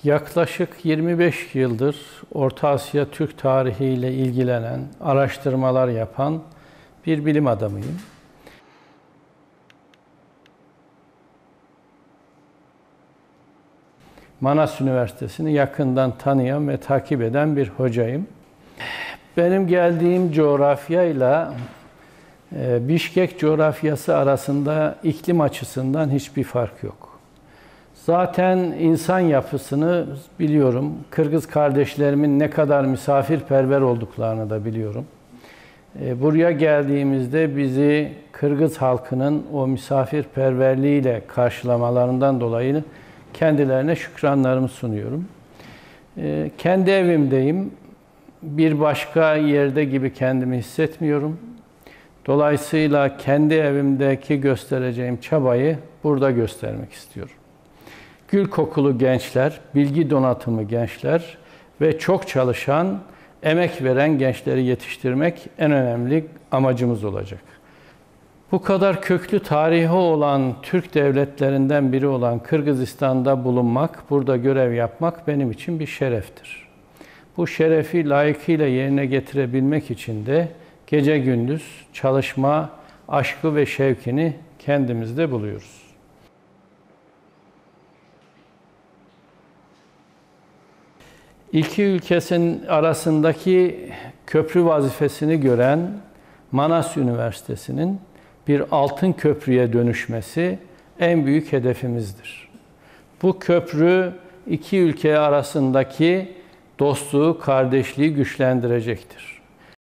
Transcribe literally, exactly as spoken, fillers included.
Yaklaşık yirmi beş yıldır Orta Asya Türk tarihi ile ilgilenen, araştırmalar yapan bir bilim adamıyım. Manas Üniversitesi'ni yakından tanıyan ve takip eden bir hocayım. Benim geldiğim coğrafyayla e, Bişkek coğrafyası arasında iklim açısından hiçbir fark yok. Zaten insan yapısını biliyorum. Kırgız kardeşlerimin ne kadar misafirperver olduklarını da biliyorum. E, buraya geldiğimizde bizi Kırgız halkının o misafirperverliğiyle karşılamalarından dolayı kendilerine şükranlarımı sunuyorum. E, kendi evimdeyim. Bir başka yerde gibi kendimi hissetmiyorum. Dolayısıyla kendi evimdeki göstereceğim çabayı burada göstermek istiyorum. Gül kokulu gençler, bilgi donatımı gençler ve çok çalışan, emek veren gençleri yetiştirmek en önemli amacımız olacak. Bu kadar köklü tarihi olan Türk devletlerinden biri olan Kırgızistan'da bulunmak, burada görev yapmak benim için bir şereftir. Bu şerefi layıkıyla yerine getirebilmek için de gece gündüz çalışma, aşkı ve şevkini kendimizde buluyoruz. İki ülkesinin arasındaki köprü vazifesini gören Manas Üniversitesi'nin bir altın köprüye dönüşmesi en büyük hedefimizdir. Bu köprü iki ülke arasındaki dostluğu, kardeşliği güçlendirecektir.